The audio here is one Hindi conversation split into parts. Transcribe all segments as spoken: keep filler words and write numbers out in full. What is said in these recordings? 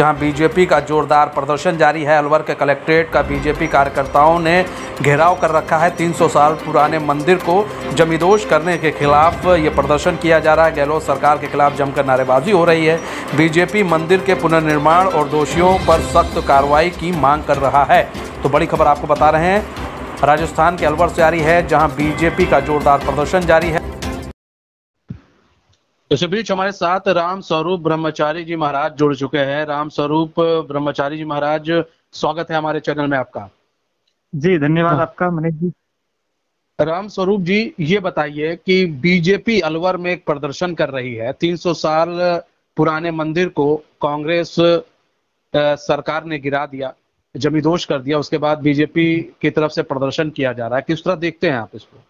जहां बीजेपी का जोरदार प्रदर्शन जारी है। अलवर के कलेक्ट्रेट का बीजेपी कार्यकर्ताओं ने घेराव कर रखा है। तीन सौ साल पुराने मंदिर को जमींदोज करने के खिलाफ ये प्रदर्शन किया जा रहा है। गहलोत सरकार के खिलाफ जमकर नारेबाजी हो रही है। बीजेपी मंदिर के पुनर्निर्माण और दोषियों पर सख्त कार्रवाई की मांग कर रहा है। तो बड़ी खबर आपको बता रहे हैं, राजस्थान के अलवर से आ रही है, जहां बीजेपी का जोरदार प्रदर्शन जारी है। इस बीच हमारे साथ राम स्वरूप ब्रह्मचारी जी महाराज जुड़ चुके हैं। राम स्वरूप ब्रह्मचारी जी महाराज, स्वागत है हमारे चैनल में आपका। जी धन्यवाद आपका मनीष जी। राम स्वरूप जी, ये बताइए कि बीजेपी अलवर में एक प्रदर्शन कर रही है। तीन सौ साल पुराने मंदिर को कांग्रेस सरकार ने गिरा दिया, जमींदोज कर दिया। उसके बाद बीजेपी की तरफ से प्रदर्शन किया जा रहा है। किस तरह देखते हैं आप इसको?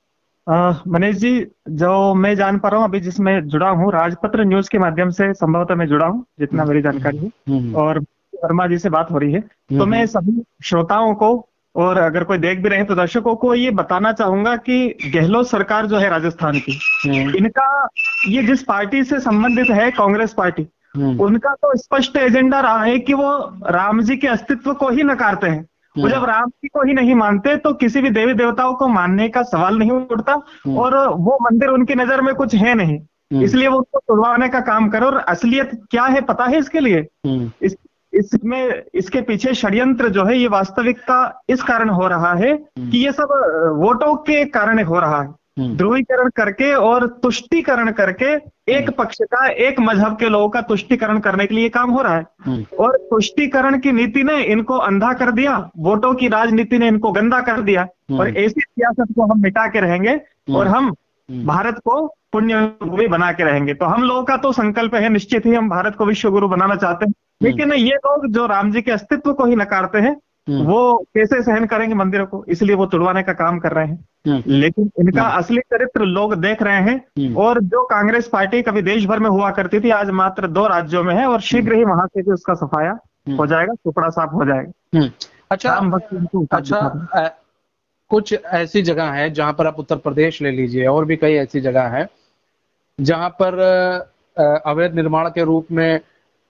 मनीष जी, जो मैं जान पा रहा हूँ, अभी जिसमें जुड़ा हूँ, राजपत्र न्यूज के माध्यम से संभवतः मैं जुड़ा हूँ, जितना मेरी जानकारी है, और वर्मा जी से बात हो रही है। तो मैं सभी श्रोताओं को और अगर कोई देख भी रहे हैं तो दर्शकों को ये बताना चाहूंगा कि गहलोत सरकार जो है राजस्थान की, इनका ये जिस पार्टी से संबंधित है, कांग्रेस पार्टी, उनका तो स्पष्ट एजेंडा रहा है कि वो राम जी के अस्तित्व को ही नकारते हैं। वो जब राम जी को ही नहीं मानते तो किसी भी देवी देवताओं को मानने का सवाल नहीं उठता, और वो मंदिर उनकी नजर में कुछ है नहीं, इसलिए वो उसको तोड़वाने का काम करे। और असलियत क्या है पता है इसके लिए? इस इसमें इसके पीछे षड्यंत्र जो है, ये वास्तविकता इस कारण हो रहा है कि ये सब वोटों के कारण हो रहा है। ध्रुवीकरण करके और तुष्टीकरण करके एक पक्ष का, एक मजहब के लोगों का तुष्टीकरण करने के लिए काम हो रहा है। और तुष्टीकरण की नीति ने इनको अंधा कर दिया, वोटों की राजनीति ने इनको गंदा कर दिया। और ऐसी सियासत को हम मिटा के रहेंगे और हम भारत को पुण्य भूमि बना के रहेंगे। तो हम लोगों का तो संकल्प है, निश्चित ही हम भारत को विश्व गुरु बनाना चाहते हैं। लेकिन ये लोग जो राम जी के अस्तित्व को ही नकारते हैं, वो कैसे सहन करेंगे मंदिरों को? इसलिए वो तुड़वाने का काम कर रहे हैं। लेकिन इनका असली चरित्र लोग देख रहे हैं। और जो कांग्रेस पार्टी कभी देश भर में हुआ करती थी, आज मात्र दो राज्यों में है, और शीघ्र ही वहां से भी उसका सफाया हो जाएगा, टुकड़ा साफ हो जाएगा। अच्छा अच्छा, कुछ ऐसी जगह है जहां पर आप उत्तर प्रदेश ले लीजिए, और भी कई ऐसी जगह है जहां पर अवैध निर्माण के रूप में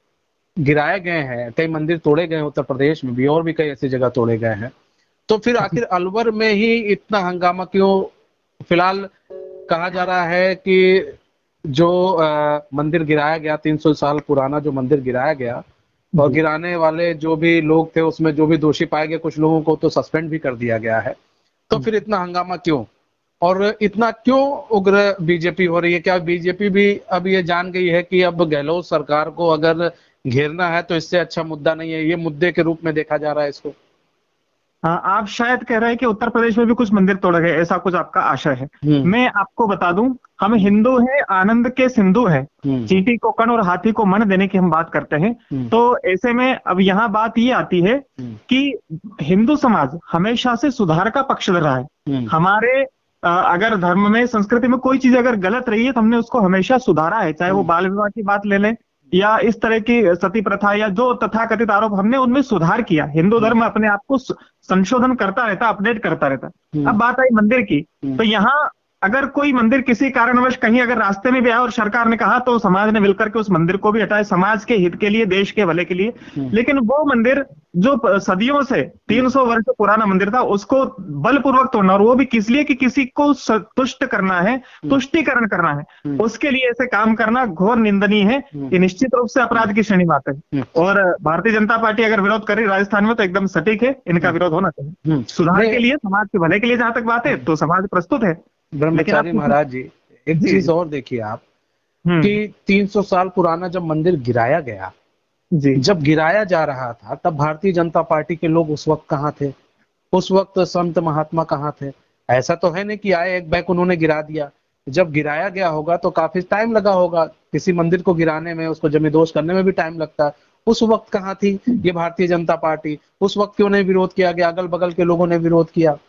गिराए गए हैं, कई मंदिर तोड़े गए हैं उत्तर प्रदेश में भी, और भी कई ऐसी जगह तोड़े गए हैं। तो फिर आखिर अलवर में ही इतना हंगामा क्यों? फिलहाल कहा जा रहा है कि जो आ, मंदिर गिराया गया, तीन सौ साल पुराना जो मंदिर गिराया गया, और गिराने वाले जो भी लोग थे उसमें जो भी दोषी पाए गए, कुछ लोगों को तो सस्पेंड भी कर दिया गया है। तो फिर इतना हंगामा क्यों, और इतना क्यों उग्र बीजेपी हो रही है? क्या बीजेपी भी अब ये जान गई है कि अब गहलोत सरकार को अगर घेरना है तो इससे अच्छा मुद्दा नहीं है, ये मुद्दे के रूप में देखा जा रहा है इसको? हाँ, आप शायद कह रहे हैं कि उत्तर प्रदेश में भी कुछ मंदिर तोड़े गए, ऐसा कुछ आपका आशय है। मैं आपको बता दूं, हम हिंदू हैं, आनंद के सिंधु है, चींटी को कण और हाथी को मन देने की हम बात करते हैं। तो ऐसे में अब यहाँ बात ये आती है कि हिंदू समाज हमेशा से सुधार का पक्षधर रहा है। हमारे अगर धर्म में, संस्कृति में कोई चीज अगर गलत रही है तो हमने उसको हमेशा सुधारा है। चाहे वो बाल विवाह की बात ले लें, या इस तरह की सती प्रथा, या जो तथाकथित आरोप, हमने उनमें सुधार किया। हिंदू धर्म अपने आप को संशोधन करता रहता, अपडेट करता रहता। अब बात आई मंदिर की, तो यहाँ अगर कोई मंदिर किसी कारणवश कहीं अगर रास्ते में भी आया और सरकार ने कहा, तो समाज ने मिलकर के उस मंदिर को भी हटाए, समाज के हित के लिए, देश के भले के लिए। लेकिन वो मंदिर जो सदियों से, तीन सौ वर्ष पुराना मंदिर था, उसको बलपूर्वक तोड़ना, और वो भी किस लिए? कि किसी को तुष्ट करना है, तुष्टीकरण करना है, उसके लिए ऐसे काम करना घोर निंदनीय है। ये निश्चित रूप से अपराध की श्रेणी बात है। और भारतीय जनता पार्टी अगर विरोध कर रही राजस्थान में, तो एकदम सटीक है, इनका विरोध होना चाहिए। सुधार के लिए, समाज के भले के लिए जहां तक बात है, तो समाज प्रस्तुत है। ब्रह्मचारी महाराज जी, एक चीज और देखिए आप, कि तीन सौ साल पुराना जब मंदिर गिराया गया, जी, जब गिराया जा रहा था, तब भारतीय जनता पार्टी के लोग उस वक्त कहाँ थे? उस वक्त संत महात्मा कहाँ थे? ऐसा तो है नहीं कि आए एक बैक उन्होंने गिरा दिया। जब गिराया गया होगा तो काफी टाइम लगा होगा, किसी मंदिर को गिराने में, उसको जमींदोज करने में भी टाइम लगता है। उस वक्त कहाँ थी ये भारतीय जनता पार्टी? उस वक्त क्यों नहीं विरोध किया गया? अगल बगल के लोगों ने विरोध किया।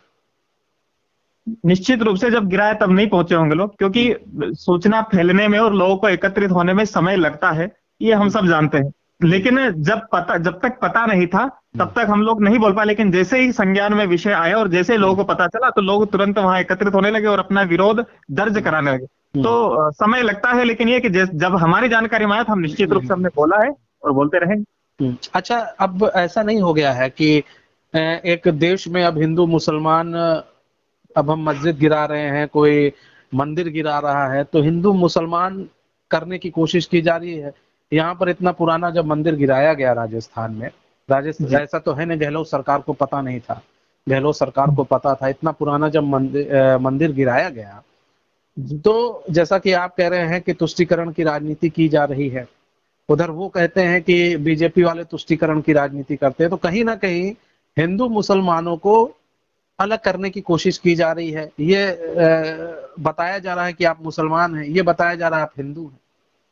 निश्चित रूप से जब गिराया तब नहीं पहुंचे होंगे लोग, क्योंकि सूचना फैलने में और लोगों को एकत्रित होने में समय लगता है, ये हम सब जानते हैं। लेकिन जब पता जब तक पता नहीं था तब तक हम लोग नहीं बोल पाए। लेकिन जैसे ही संज्ञान में विषय आया और जैसे ही लोगों को पता चला, तो लोग तुरंत वहां एकत्रित होने लगे और अपना विरोध दर्ज कराने लगे। तो समय लगता है, लेकिन ये कि जब हमारी जानकारी में आया था, हम निश्चित रूप से हमने बोला है और बोलते रहेंगे। अच्छा, अब ऐसा नहीं हो गया है कि एक देश में अब हिंदू मुसलमान, अब हम मस्जिद गिरा रहे हैं, कोई मंदिर गिरा रहा है, तो हिंदू मुसलमान करने की कोशिश की जा रही है। यहाँ पर इतना पुराना जब मंदिर गिराया गया राजस्थान में, राजस्थान ऐसा तो है नहीं गहलोत सरकार को पता नहीं था, गहलोत सरकार को पता था। इतना पुराना जब मंदिर मंदिर गिराया गया, तो जैसा कि आप कह रहे हैं कि तुष्टीकरण की राजनीति की जा रही है, उधर वो कहते हैं कि बीजेपी वाले तुष्टीकरण की राजनीति करते हैं, तो कहीं ना कहीं हिंदू मुसलमानों को अलग करने की कोशिश की जा रही है। ये बताया जा रहा है कि आप मुसलमान हैं, ये बताया जा रहा है आप हिंदू हैं।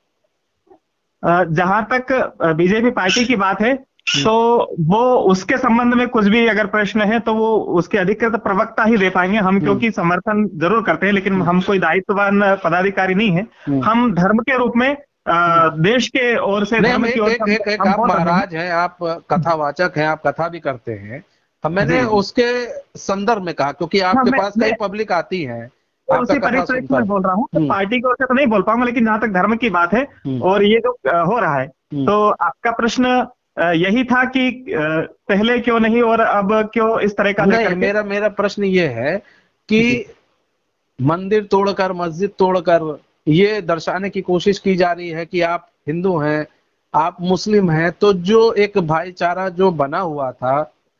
जहां तक बीजेपी पार्टी की बात है, तो वो उसके संबंध में कुछ भी अगर प्रश्न है तो वो उसके अधिकृत प्रवक्ता ही दे पाएंगे। हम क्योंकि समर्थन जरूर करते हैं, लेकिन हम कोई दायित्ववान पदाधिकारी नहीं है। हम धर्म के रूप में आ, देश के ओर से धर्म की ओर एक, एक, एक आप महाराज हैं, आप कथावाचक हैं, आप कथा भी करते हैं। हम मैंने उसके संदर्भ में कहा, क्योंकि आपके पास कई पब्लिक आती है, उसी परिप्रेक्ष्य में बोल रहा हूँ। तो पार्टी की ओर से तो नहीं बोल पाऊंगा, लेकिन जहां तक धर्म की बात है और ये जो हो रहा है, तो आपका प्रश्न यही था कि पहले क्यों नहीं और अब क्यों इस तरह का? नहीं, मेरा मेरा प्रश्न ये है कि मंदिर तोड़कर, मस्जिद तोड़कर ये दर्शाने की कोशिश की जा रही है कि आप हिंदू हैं, आप मुस्लिम हैं, तो जो एक भाईचारा जो बना हुआ था,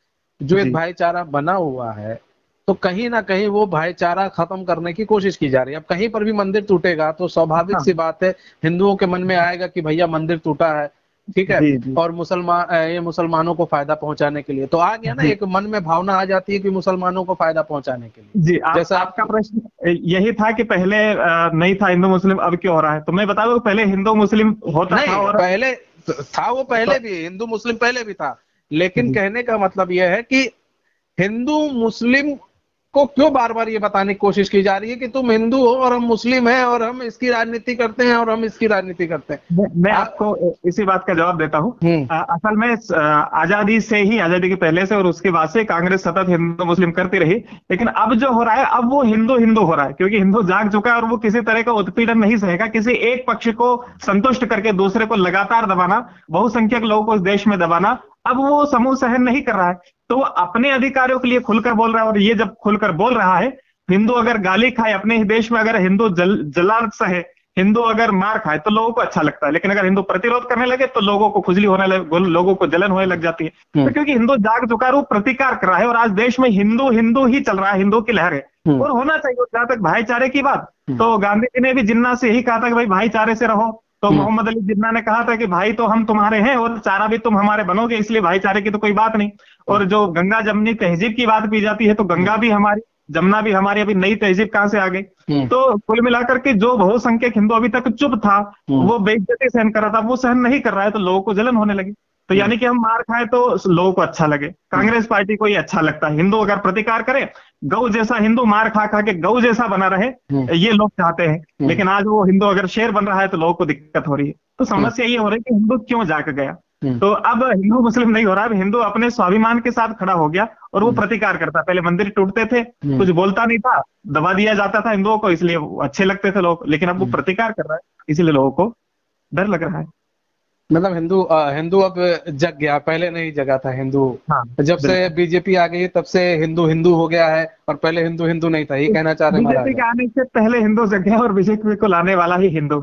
जो एक भाईचारा बना हुआ है, तो कहीं ना कहीं वो भाईचारा खत्म करने की कोशिश की जा रही है। अब कहीं पर भी मंदिर टूटेगा तो स्वाभाविक हाँ। सी बात है, हिंदुओं के मन में आएगा कि भैया मंदिर टूटा है, ठीक है, जी, जी। और मुसलमान ये मुसलमानों को फायदा पहुंचाने के लिए, तो आ गया ना, एक मन में भावना आ जाती है कि मुसलमानों को फायदा पहुंचाने के लिए। जी, जैसा आपका प्रश्न यही था कि पहले नहीं था हिंदू मुस्लिम, अब क्यों हो रहा है? तो मैं बता दूं, पहले हिंदू मुस्लिम होता था और पहले था, वो पहले भी हिंदू मुस्लिम पहले भी था, लेकिन कहने का मतलब यह है कि हिंदू मुस्लिम को क्यों बार बार ये बताने की कोशिश की जा रही है कि तुम हिंदू हो और हम मुस्लिम हैं और हम इसकी राजनीति करते हैं और हम इसकी राजनीति करते हैं। मैं, मैं आ, आपको इसी बात का जवाब देता हूँ। असल में आजादी से ही, आजादी के पहले से और उसके बाद से कांग्रेस सतत हिंदू मुस्लिम करती रही, लेकिन अब जो हो रहा है, अब वो हिंदू हिंदू हो रहा है, क्योंकि हिंदू जाग चुका है और वो किसी तरह का उत्पीड़न नहीं सहेगा। किसी एक पक्ष को संतुष्ट करके दूसरे को लगातार दबाना, बहुसंख्यक लोगों को इस देश में दबाना, अब वो समूह सहन नहीं कर रहा है। तो वो अपने अधिकारों के लिए खुलकर बोल रहा है, और ये जब खुलकर बोल रहा है, हिंदू अगर गाली खाए अपने ही देश में, अगर हिंदू जल जलाल सहे, हिंदू अगर मार खाए तो लोगों को अच्छा लगता है, लेकिन अगर हिंदू प्रतिरोध करने लगे तो लोगों को खुजली होने लगे, लोगों को जलन होने लग जाती है। तो क्योंकि हिंदू जाग चुका है, वो प्रतिकार कर रहा है, और आज देश में हिंदू हिंदू ही चल रहा है, हिंदू की लहर है और होना चाहिए। जहां तक भाईचारे की बात, तो गांधी जी ने भी जिन्ना से यही कहा था कि भाई भाईचारे से रहो। तो मोहम्मद अली जिन्ना ने कहा था कि भाई तो हम तुम्हारे हैं और चारा भी तुम हमारे बनोगे, इसलिए भाईचारे की तो कोई बात नहीं। और जो गंगा जमनी तहजीब की बात की जाती है, तो गंगा भी हमारी, जमुना भी हमारी, अभी नई तहजीब कहां से आ गई? तो कुल मिलाकर के जो बहुसंख्यक हिंदू अभी तक चुप था, वो बेइज्जती सहन कर रहा था, वो सहन नहीं कर रहा है, तो लोगों को जलन होने लगी। तो यानी कि हम मार खाए तो लोगों को अच्छा लगे, कांग्रेस पार्टी को ये अच्छा लगता है। हिंदू अगर प्रतिकार करे, गौ जैसा हिंदू मार खा खा के गौ जैसा बना रहे, ये लोग चाहते हैं। लेकिन आज वो हिंदू अगर शेर बन रहा है तो लोगों को दिक्कत हो रही है। तो समस्या ये हो रही है कि हिंदू क्यों जाग गया। तो अब हिंदू मुस्लिम नहीं हो रहा, अब हिंदू अपने स्वाभिमान के साथ खड़ा हो गया और वो प्रतिकार करता। पहले मंदिर टूटते थे, कुछ बोलता नहीं था, दबा दिया जाता था हिंदुओं को, इसलिए अच्छे लगते थे लोग, लेकिन अब वो प्रतिकार कर रहा है, इसीलिए लोगों को डर लग रहा है। मतलब हिंदू हिंदू अब जग गया, पहले नहीं जगा था हिंदू। हाँ, जब से बीजेपी आ गई तब से हिंदू हिंदू हो गया है, और पहले हिंदू हिंदू नहीं था, ये कहना चाह रहे हैं। बीजेपी के आने से पहले हिंदू जग गया और बीजेपी को लाने वाला ही हिंदू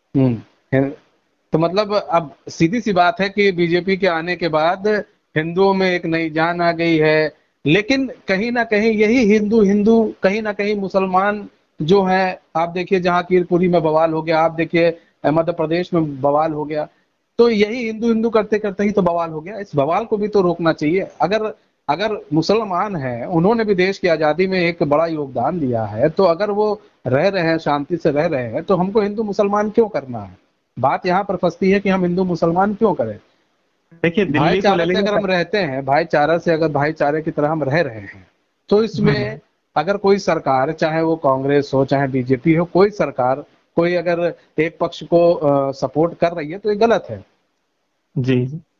है। तो मतलब अब सीधी सी बात है कि बीजेपी के आने के बाद हिंदुओं में एक नई जान आ गई है, लेकिन कहीं ना कहीं यही हिंदू हिंदू कहीं ना कहीं मुसलमान जो है, आप देखिए जहांगीरपुरी में बवाल हो गया, आप देखिए मध्य प्रदेश में बवाल हो गया, तो यही हिंदू हिंदू करते करते ही तो बवाल हो गया। इस बवाल को भी तो रोकना चाहिए। अगर अगर मुसलमान हैं, उन्होंने भी देश की आजादी में एक बड़ा योगदान दिया है, तो अगर वो रह रहे हैं, शांति से रह रहे हैं, तो हमको हिंदू मुसलमान क्यों करना है? बात यहाँ पर फंसती है कि हम हिंदू मुसलमान क्यों करें। देखिए, भाईचारे से अगर हम रहते हैं, भाईचारा से अगर भाईचारे की तरह हम रह रहे हैं, तो इसमें अगर कोई सरकार, चाहे वो कांग्रेस हो चाहे बीजेपी हो, कोई सरकार कोई अगर एक पक्ष को सपोर्ट कर रही है तो ये गलत है। जी,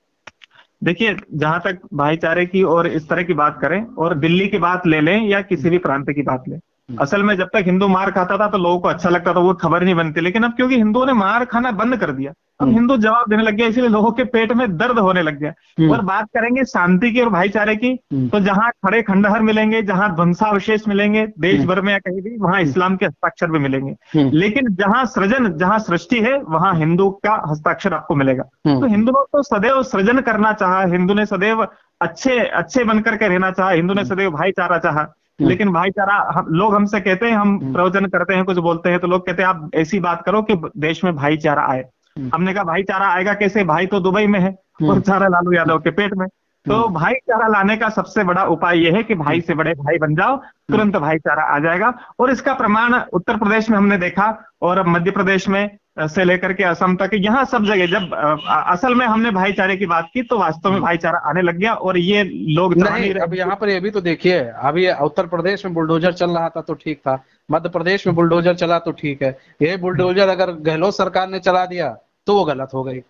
देखिए, जहां तक भाईचारे की और इस तरह की बात करें, और दिल्ली की बात ले लें या किसी भी प्रांत की बात लें, असल में जब तक हिंदू मार खाता था तो लोगों को अच्छा लगता था, वो खबर नहीं बनती। लेकिन अब क्योंकि हिंदुओं ने मार खाना बंद कर दिया, अब हिंदू जवाब देने लग गया, इसीलिए लोगों के पेट में दर्द होने लग गया। और बात करेंगे शांति की और भाईचारे की, तो जहां खड़े खंडहर मिलेंगे, जहां ध्वंसावशेष मिलेंगे देश भर में या कहीं भी, वहां इस्लाम के हस्ताक्षर भी मिलेंगे। लेकिन जहां सृजन, जहां सृष्टि है, वहां हिंदू का हस्ताक्षर आपको मिलेगा। तो हिंदू ने तो सदैव सृजन करना चाहा, हिंदू ने सदैव अच्छे अच्छे बनकर के रहना चाहा, हिंदू ने सदैव भाईचारा चाहा। लेकिन भाईचारा, हम लोग हमसे कहते हैं, हम प्रवचन करते हैं, कुछ बोलते हैं, तो लोग कहते हैं आप ऐसी बात करो कि देश में भाईचारा आए। हमने कहा भाईचारा आएगा कैसे, भाई तो दुबई में है और चारा लालू यादव के पेट में। तो भाईचारा लाने का सबसे बड़ा उपाय यह है कि भाई से बड़े भाई बन जाओ, तुरंत भाईचारा आ जाएगा। और इसका प्रमाण उत्तर प्रदेश में हमने देखा, और मध्य प्रदेश में से लेकर के असम तक, यहाँ सब जगह जब असल में हमने भाईचारे की बात की तो वास्तव में भाईचारा आने लग गया। और ये लोग नहीं, अब यहाँ पर ये भी तो देखिए, अभी उत्तर प्रदेश में बुलडोजर चल रहा था तो ठीक था, मध्य प्रदेश में बुलडोजर चला तो ठीक है, ये बुलडोजर अगर गहलोत सरकार ने चला दिया तो वो गलत हो गई।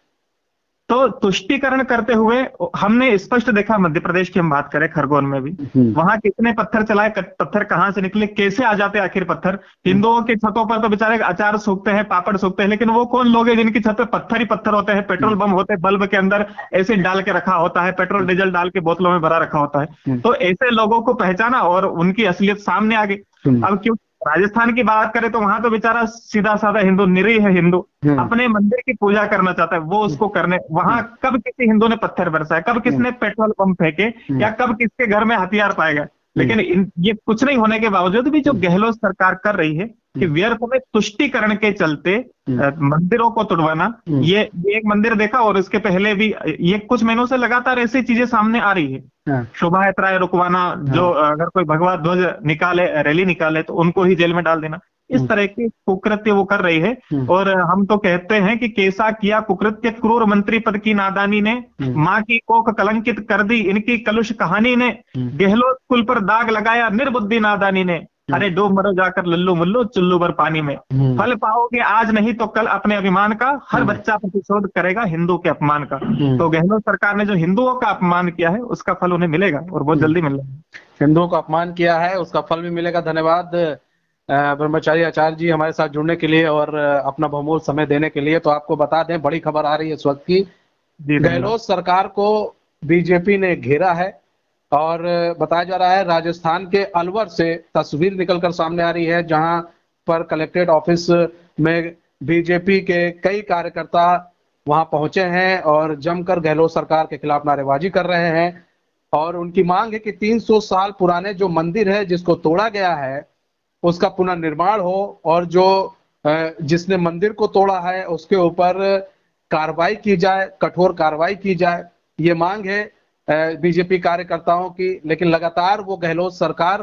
तो तुष्टीकरण करते हुए हमने स्पष्ट देखा, मध्य प्रदेश की हम बात करें, खरगोन में भी, वहां कितने पत्थर चलाए, पत्थर कहां से निकले, कैसे आ जाते आखिर पत्थर। हिंदुओं की छतों पर तो बेचारे अचार सूखते हैं, पापड़ सूखते हैं, लेकिन वो कौन लोग हैं जिनकी छत पे पत्थर ही पत्थर होते हैं, पेट्रोल बम होते हैं, बल्ब के अंदर एसिड डाल के रखा होता है, पेट्रोल डीजल डाल के बोतलों में भरा रखा होता है। तो ऐसे लोगों को पहचाना और उनकी असलियत सामने आ गई। अब क्यों राजस्थान की बात करें तो वहां तो बेचारा सीधा साधा हिंदू, निरीह है हिंदू, अपने मंदिर की पूजा करना चाहता है, वो उसको करने, वहां कब किसी हिंदू ने पत्थर बरसाए, कब किसने पेट्रोल बम फेंके, या कब किसके घर में हथियार पाए गए। लेकिन इन, ये कुछ नहीं होने के बावजूद भी जो गहलोत सरकार कर रही है कि व्यर्थ में तुष्टीकरण के चलते मंदिरों को तुड़वाना, ये, ये एक मंदिर देखा, और इसके पहले भी ये कुछ महीनों से लगातार ऐसी चीजें सामने आ रही है। शोभा यात्राएं रुकवाना, जो अगर कोई भगवा ध्वज निकाले, रैली निकाले तो उनको ही जेल में डाल देना, इस तरह के कुकृत्य वो कर रही है। और हम तो कहते हैं कि कैसा किया कुकृत्य क्रूर मंत्री पद की नादानी ने, माँ की कोख कलंकित कर दी इनकी कलुष कहानी ने, गहलोत कुल पर दाग लगाया निर्बुद्धि नादानी ने, अरे डूब मरो जाकर लल्लू मुल्लू चुल्लू भर पानी में, फल पाओगे आज नहीं तो कल अपने अभिमान का, हर बच्चा प्रतिशोध करेगा हिंदू के अपमान का। तो गहलोत सरकार ने जो हिंदुओं का अपमान किया है उसका फल उन्हें मिलेगा, और बहुत जल्दी मिलेगा। हिंदुओं का अपमान किया है, उसका फल भी मिलेगा। धन्यवाद ब्रह्मचारी आचार्य जी हमारे साथ जुड़ने के लिए और अपना बहुमूल्य समय देने के लिए। तो आपको बता दें, बड़ी खबर आ रही है इस वक्त की, गहलोत सरकार को बीजेपी ने घेरा है, और बताया जा रहा है राजस्थान के अलवर से तस्वीर निकलकर सामने आ रही है, जहां पर कलेक्ट्रेट ऑफिस में बीजेपी के कई कार्यकर्ता वहां पहुंचे हैं और जमकर गहलोत सरकार के खिलाफ नारेबाजी कर रहे हैं। और उनकी मांग है कि तीन सौ साल पुराने जो मंदिर है जिसको तोड़ा गया है उसका पुनर्निर्माण हो, और जो जिसने मंदिर को तोड़ा है उसके ऊपर कार्रवाई की जाए, कठोर कार्रवाई की जाए। ये मांग है बीजेपी कार्यकर्ताओं की। लेकिन लगातार वो गहलोत सरकार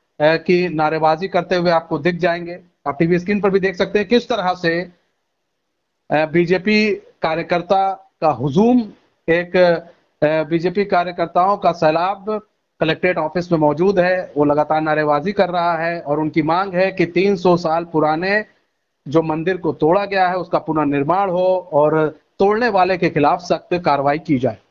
की नारेबाजी करते हुए आपको दिख जाएंगे। आप टीवी स्क्रीन पर भी देख सकते हैं किस तरह से बीजेपी कार्यकर्ता का हुजूम, एक बीजेपी कार्यकर्ताओं का सैलाब कलेक्ट्रेट ऑफिस में मौजूद है। वो लगातार नारेबाजी कर रहा है और उनकी मांग है कि तीन सौ साल पुराने जो मंदिर को तोड़ा गया है उसका पुनर्निर्माण हो और तोड़ने वाले के खिलाफ सख्त कार्रवाई की जाए।